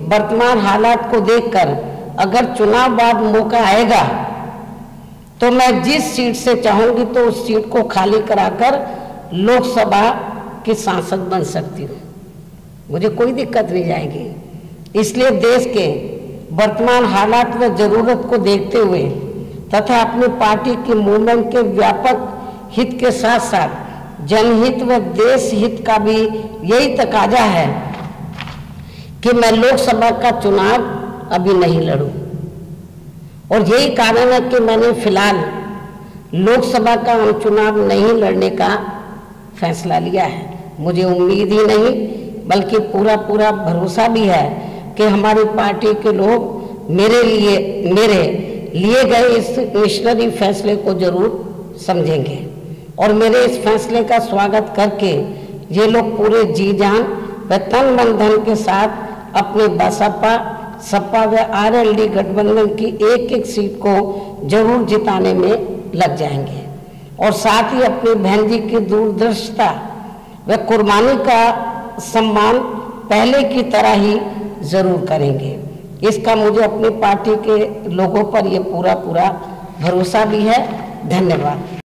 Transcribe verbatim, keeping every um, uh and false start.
वर्तमान हालात को देखकर अगर चुनाव बाद मौका आएगा तो मैं जिस सीट से चाहूंगी तो उस सीट को खाली कराकर लोकसभा की सांसद बन सकती हूँ, मुझे कोई दिक्कत नहीं जाएगी। इसलिए देश के वर्तमान हालात व जरूरत को देखते हुए तथा अपनी पार्टी की मूवमेंट के व्यापक हित के साथ साथ जनहित व देश हित का भी यही तकाजा है कि मैं लोकसभा का चुनाव अभी नहीं लड़ूं, और यही कारण है कि मैंने फिलहाल लोकसभा का चुनाव नहीं लड़ने का फैसला लिया है। मुझे उम्मीद ही नहीं बल्कि पूरा पूरा भरोसा भी है कि हमारी पार्टी के लोग मेरे लिए मेरे लिए गए इस मिशनरी फैसले को जरूर समझेंगे और मेरे इस फैसले का स्वागत करके ये लोग पूरे जी जान व तन मन धन के साथ अपने बसपा सपा व आरएलडी गठबंधन की एक एक सीट को जरूर जिताने में लग जाएंगे और साथ ही अपनी बहन जी की दूरदर्शिता व कुर्बानी का सम्मान पहले की तरह ही जरूर करेंगे। इसका मुझे अपनी पार्टी के लोगों पर ये पूरा पूरा भरोसा भी है। धन्यवाद।